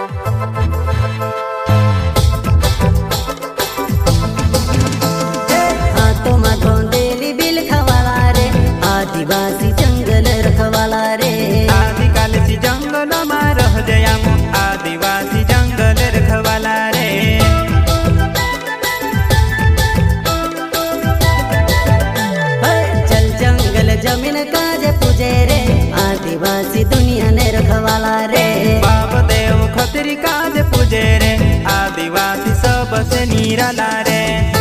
हाथों में धोंदेली बिल खवाला रे, आदिवासी जंगल रखवाला रे। आदिकाल से जंगल में रह जया आदिवासी जंगल रखवाला रे। चल जंगल जमीन काज पूजे रे, आदिवासी दुनिया ने रखवाला रे। बाप देव खतरी काज पूजे रे, आदिवासी सबसे निराला रे।